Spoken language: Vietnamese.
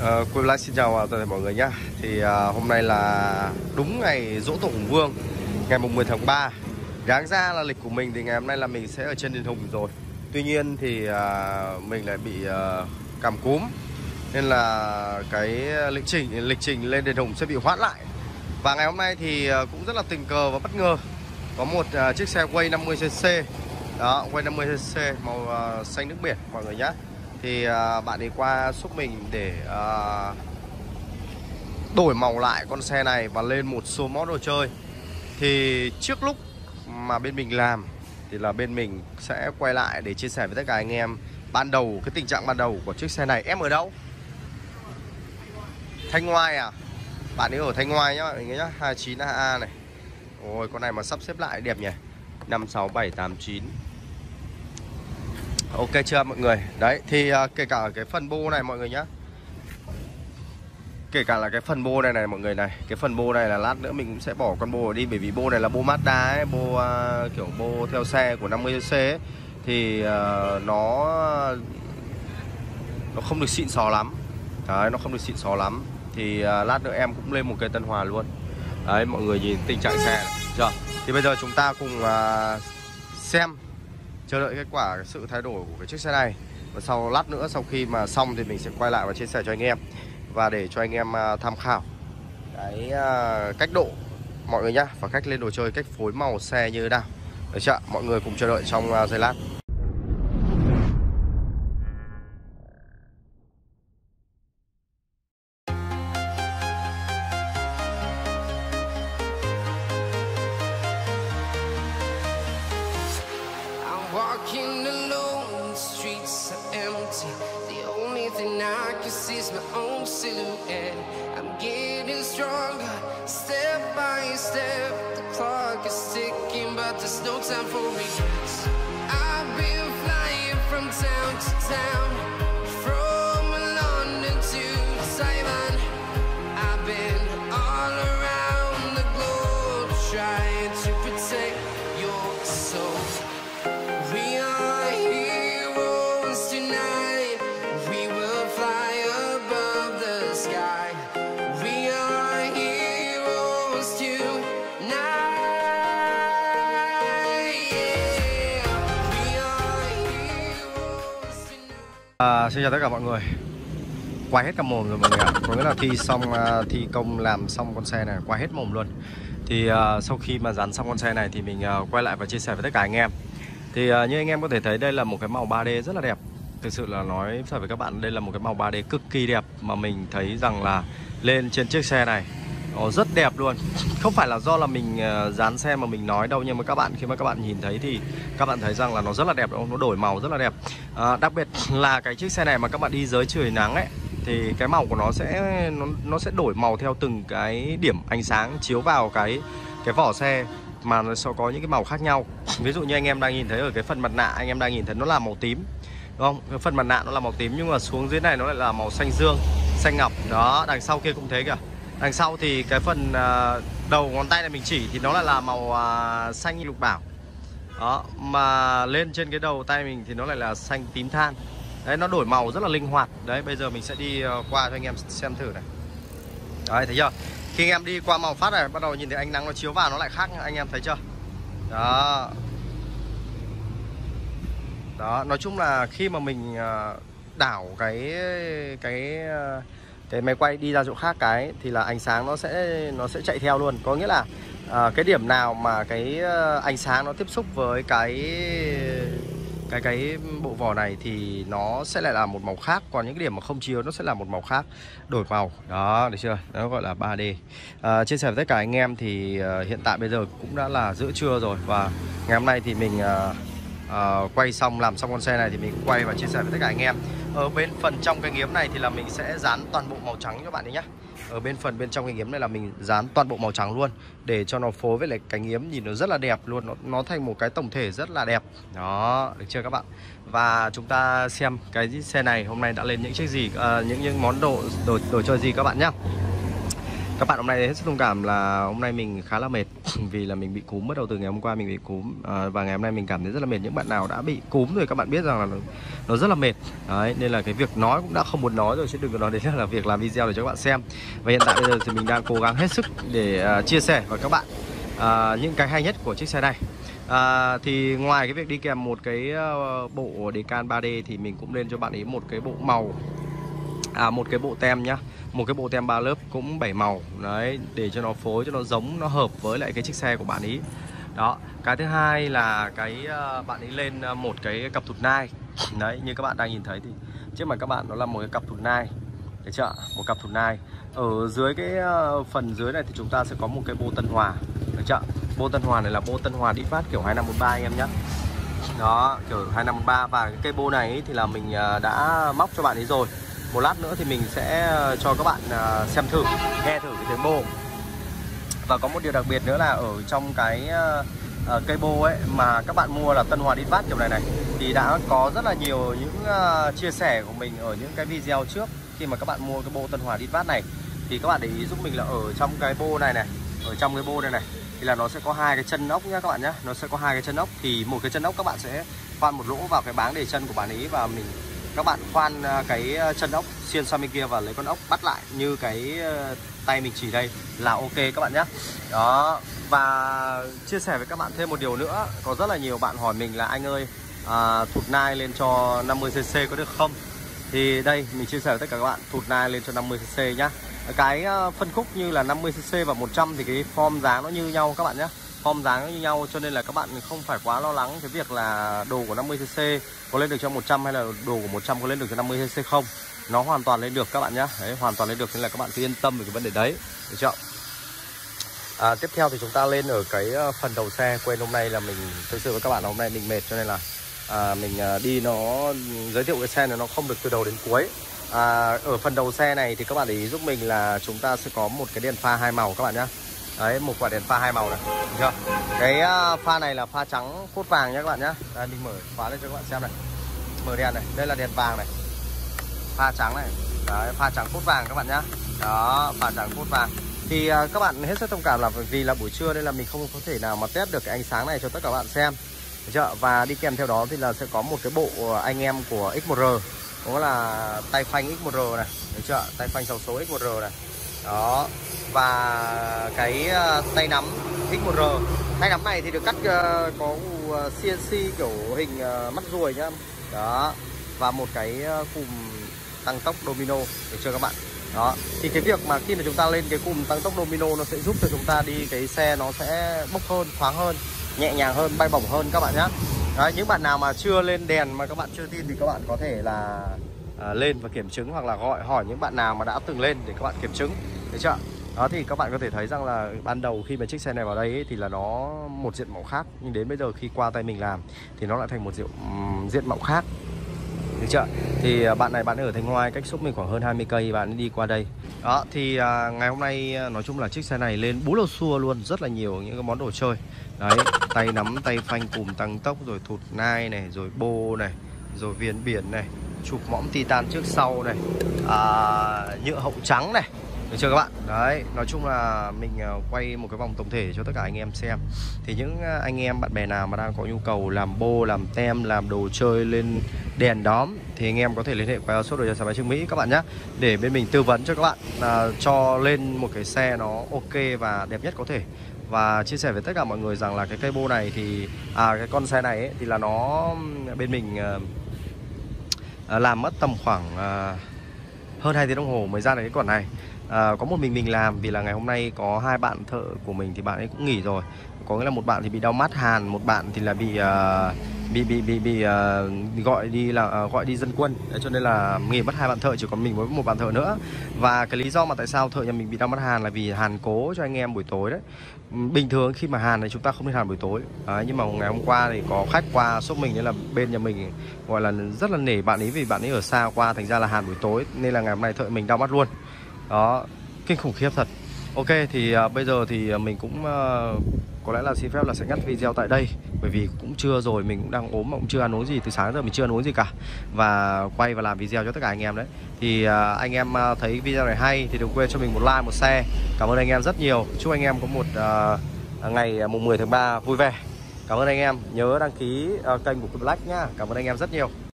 Quay lại xin chào toàn thể mọi người nhé. Thì hôm nay là đúng ngày Giỗ Tổ Hùng Vương, ngày mùng 10 tháng 3. Đáng ra là lịch của mình thì ngày hôm nay là mình sẽ ở trên đền Hùng rồi. Tuy nhiên thì mình lại bị cảm cúm, nên là cái lịch trình lên đền Hùng sẽ bị hoãn lại. Và ngày hôm nay thì cũng rất là tình cờ và bất ngờ, có một chiếc xe Way 50cc. Đó, Way 50cc màu xanh nước biển mọi người nhé. Thì bạn đi qua giúp mình để đổi màu lại con xe này và lên một số món đồ chơi. Thì trước lúc mà bên mình làm thì là bên mình sẽ quay lại để chia sẻ với tất cả anh em ban đầu, cái tình trạng ban đầu của chiếc xe này. Em ở đâu? Thanh Oai à? Bạn ấy ở Thanh Oai nhá mọi người nhá. 29A này. Ôi con này mà sắp xếp lại đẹp nhỉ. 5, 6, 7, 8, 9. Ok chưa mọi người? Đấy, thì kể cả cái phần bô này mọi người nhá. Kể cả là cái phần bô này này mọi người này. Cái phần bô này là lát nữa mình cũng sẽ bỏ con bô đi. Bởi vì bô này là bô Mazda ấy. Bô kiểu bô theo xe của 50cc ấy. Thì nó không được xịn sò lắm. Đấy, nó không được xịn sò lắm. Thì lát nữa em cũng lên một cây Tân Hòa luôn. Đấy, mọi người nhìn tình trạng xe chưa? Thì bây giờ chúng ta cùng xem, chờ đợi kết quả sự thay đổi của cái chiếc xe này. Và sau lát nữa, sau khi mà xong thì mình sẽ quay lại và chia sẻ cho anh em, và để cho anh em tham khảo cái cách độ mọi người nhá, và cách lên đồ chơi, cách phối màu xe như thế nào. Được chưa? Mọi người cùng chờ đợi trong giây lát. Walking alone, the streets are empty. The only thing I can see is my own silhouette. I'm getting stronger, step by step. The clock is ticking, but there's no time for regrets. I've been flying from town to town, from London to Taiwan. I've been all around the globe, trying to protect your soul. We are heroes tonight. We will fly above the sky. We are heroes tonight. Yeah. We are heroes tonight. Xin chào tất cả mọi người. Quay hết cả mồm rồi mọi người ạ. Có nghĩa là thi công làm xong con xe này, quay hết mồm luôn. Thì sau khi mà dán xong con xe này thì mình quay lại và chia sẻ với tất cả anh em. Thì như anh em có thể thấy, đây là một cái màu 3D rất là đẹp. Thực sự là nói thật với các bạn, đây là một cái màu 3D cực kỳ đẹp. Mà mình thấy rằng là lên trên chiếc xe này nó rất đẹp luôn. Không phải là do là mình dán xe mà mình nói đâu, nhưng mà các bạn, khi mà các bạn nhìn thấy thì các bạn thấy rằng là nó rất là đẹp, nó đổi màu rất là đẹp. Đặc biệt là cái chiếc xe này mà các bạn đi dưới trời nắng ấy, thì cái màu của nó sẽ đổi màu theo từng cái điểm ánh sáng chiếu vào cái vỏ xe, mà nó sẽ có những cái màu khác nhau. Ví dụ như anh em đang nhìn thấy ở cái phần mặt nạ, anh em đang nhìn thấy nó là màu tím, đúng không? Cái phần mặt nạ nó là màu tím, nhưng mà xuống dưới này nó lại là màu xanh dương, xanh ngọc. Đó, đằng sau kia cũng thế kìa. Đằng sau thì cái phần đầu ngón tay này mình chỉ thì nó lại là màu xanh lục bảo. Đó, mà lên trên cái đầu tay mình thì nó lại là xanh tím than. Đấy, nó đổi màu rất là linh hoạt. Đấy, bây giờ mình sẽ đi qua cho anh em xem thử này. Đấy, thấy chưa? Khi anh em đi qua màu phát này, bắt đầu nhìn thấy ánh nắng nó chiếu vào nó lại khác, anh em thấy chưa? Đó. Đó, nói chung là khi mà mình đảo cái máy quay đi ra chỗ khác cái thì là ánh sáng nó sẽ chạy theo luôn. Có nghĩa là cái điểm nào mà cái ánh sáng nó tiếp xúc với cái bộ vỏ này thì nó sẽ lại là một màu khác, còn những cái điểm mà không chiếu nó sẽ là một màu khác, đổi màu. Đó, được chưa? Nó gọi là 3D. Chia sẻ với tất cả anh em thì hiện tại bây giờ cũng đã là giữa trưa rồi, và ngày hôm nay thì mình quay xong, làm xong con xe này thì mình cũng quay và chia sẻ với tất cả anh em. Ở bên phần trong cái nghiếm này thì là mình sẽ dán toàn bộ màu trắng cho bạn ấy nhé. Ở bên trong cái nghiếm này là mình dán toàn bộ màu trắng luôn, để cho nó phối với lại cái nghiếm nhìn nó rất là đẹp luôn, nó thành một cái tổng thể rất là đẹp. Đó, được chưa các bạn? Và chúng ta xem cái xe này hôm nay đã lên những chiếc gì, những món đồ chơi gì các bạn nhé. Các bạn hôm nay hết sức thông cảm là hôm nay mình khá là mệt vì là mình bị cúm, bắt đầu từ ngày hôm qua mình bị cúm, và ngày hôm nay mình cảm thấy rất là mệt. Những bạn nào đã bị cúm rồi các bạn biết rằng là nó rất là mệt. Đấy, nên là cái việc nói cũng đã không muốn nói rồi, chứ đừng có nói đến là việc làm video để cho các bạn xem. Và hiện tại bây giờ thì mình đang cố gắng hết sức để chia sẻ với các bạn những cái hay nhất của chiếc xe này. Thì ngoài cái việc đi kèm một cái bộ decal 3D thì mình cũng lên cho bạn ấy một cái bộ màu, một cái bộ tem nhá, một cái bộ tem 3 lớp cũng 7 màu đấy, để cho nó phối cho nó giống, nó hợp với lại cái chiếc xe của bạn ý. Đó, cái thứ hai là cái bạn ấy lên một cái cặp thụt nai. Đấy, như các bạn đang nhìn thấy thì trước mặt các bạn nó là một cái cặp thụt nai, được chưa? Một cặp thụt nai. Ở dưới cái phần dưới này thì chúng ta sẽ có một cái bô Tân Hòa, được chưa? Bô Tân Hòa này là bô Tân Hòa đi phát kiểu 2543 anh em nhé. Đó, kiểu 2543. Và cái cây bô này ý, thì là mình đã móc cho bạn ấy rồi. Một lát nữa thì mình sẽ cho các bạn xem thử, nghe thử cái tiếng bô. Và có một điều đặc biệt nữa là ở trong cái cây bô ấy mà các bạn mua là Tân Hòa Đít Vát kiểu này này, thì đã có rất là nhiều những chia sẻ của mình ở những cái video trước. Khi mà các bạn mua cái bô Tân Hòa Đít Vát này thì các bạn để ý giúp mình là ở trong cái bô này này, ở trong cái bô này này thì là nó sẽ có hai cái chân ốc nhá các bạn nhé. Nó sẽ có hai cái chân ốc, thì một cái chân ốc các bạn sẽ khoan một lỗ vào cái báng để chân của bạn ấy, và các bạn khoan cái chân ốc xiên sang bên kia và lấy con ốc bắt lại như cái tay mình chỉ đây là ok các bạn nhé. Đó, và chia sẻ với các bạn thêm một điều nữa, có rất là nhiều bạn hỏi mình là anh ơi, thụt nai lên cho 50cc có được không? Thì đây mình chia sẻ với tất cả các bạn, thụt nai lên cho 50cc nhá. Cái phân khúc như là 50cc và 100 thì cái form dáng nó như nhau các bạn nhé. Form dáng nó như nhau, cho nên là các bạn không phải quá lo lắng cái việc là đồ của 50cc có lên được cho 100 hay là đồ của 100 có lên được cho 50cc không. Nó hoàn toàn lên được các bạn nhé. Đấy, hoàn toàn lên được, nên là các bạn cứ yên tâm về cái vấn đề đấy, được chưa? Tiếp theo thì chúng ta lên ở cái phần đầu xe. Quên, hôm nay là mình thực sự với các bạn là hôm nay mình mệt, cho nên là mình đi nó giới thiệu cái xe này nó không được từ đầu đến cuối. Ở phần đầu xe này thì các bạn để ý giúp mình là chúng ta sẽ có một cái đèn pha hai màu các bạn nhé. Đấy, một quả đèn pha hai màu này, được chưa? Cái pha này là pha trắng phốt vàng nhé các bạn nhé. Đây, mình mở khóa lên cho các bạn xem này. Mở đèn này, đây là đèn vàng này, pha trắng này. Đấy, pha trắng phốt vàng các bạn nhé. Đó, pha trắng phốt vàng. Thì các bạn hết sức thông cảm là vì là buổi trưa nên là mình không có thể nào mà test được cái ánh sáng này cho tất cả các bạn xem, được chưa? Và đi kèm theo đó thì là sẽ có một cái bộ anh em của X1R, đó là tay phanh X1R này, được chưa? Tay phanh 6 số X1R này. Đó, và cái tay nắm X1R. Tay nắm này thì được cắt có CNC kiểu hình mắt ruồi nhá. Đó, và một cái cùm tăng tốc domino, được chưa các bạn? Đó, thì cái việc mà khi mà chúng ta lên cái cùm tăng tốc domino nó sẽ giúp cho chúng ta đi cái xe nó sẽ bốc hơn, thoáng hơn, nhẹ nhàng hơn, bay bổng hơn các bạn nhé. Đấy, những bạn nào mà chưa lên đèn mà các bạn chưa tin thì các bạn có thể là lên và kiểm chứng, hoặc là gọi hỏi những bạn nào mà đã từng lên để các bạn kiểm chứng, được chưa? Đó, thì các bạn có thể thấy rằng là ban đầu khi mà chiếc xe này vào đây ấy, thì là nó một diện mạo khác, nhưng đến bây giờ khi qua tay mình làm thì nó lại thành một diện mạo khác, được chưa? Thì bạn này bạn ở Thanh Hoài, cách shop mình khoảng hơn 20 cây, bạn đi qua đây. Đó, thì ngày hôm nay nói chung là chiếc xe này lên bú lô xua luôn, rất là nhiều những cái món đồ chơi. Đấy, tay nắm, tay phanh, cùm tăng tốc, rồi thụt nai này, rồi bô này, rồi viền biển này, chụp mõm titan trước sau này, nhựa hậu trắng này, được chưa các bạn? Đấy, nói chung là mình quay một cái vòng tổng thể cho tất cả anh em xem. Thì những anh em bạn bè nào mà đang có nhu cầu làm bô, làm tem, làm đồ chơi lên đèn đóm thì anh em có thể liên hệ qua số đồ nhà sản máy Trương Mỹ các bạn nhé, để bên mình tư vấn cho các bạn cho lên một cái xe nó ok và đẹp nhất có thể. Và chia sẻ với tất cả mọi người rằng là cái cây bô này thì cái con xe này ấy, thì là nó bên mình làm mất tầm khoảng hơn 2 tiếng đồng hồ mới ra được cái con này. Có một mình làm, vì là ngày hôm nay có hai bạn thợ của mình thì bạn ấy cũng nghỉ rồi. Có nghĩa là một bạn thì bị đau mắt hàn, một bạn thì là bị gọi đi dân quân. Đấy, cho nên là nghỉ mất hai bạn thợ, chỉ còn mình với một bạn thợ nữa. Và cái lý do mà tại sao thợ nhà mình bị đau mắt hàn là vì hàn cố cho anh em buổi tối đấy. Bình thường khi mà hàn thì chúng ta không nên hàn buổi tối. Nhưng mà ngày hôm qua thì có khách qua shop mình, nên là bên nhà mình gọi là rất là nể bạn ấy, vì bạn ấy ở xa qua, thành ra là hàn buổi tối, nên là ngày hôm nay thợ mình đau mắt luôn. Đó, kinh khủng khiếp thật. Ok, thì bây giờ thì mình cũng có lẽ là xin phép là sẽ ngắt video tại đây, bởi vì cũng trưa rồi, mình cũng đang ốm mà cũng chưa ăn uống gì, từ sáng giờ mình chưa ăn uống gì cả, và quay và làm video cho tất cả anh em đấy. Thì anh em thấy video này hay thì đừng quên cho mình một like, một share. Cảm ơn anh em rất nhiều. Chúc anh em có một ngày mùng 10 tháng 3 vui vẻ. Cảm ơn anh em, nhớ đăng ký kênh của Black nhá. Cảm ơn anh em rất nhiều.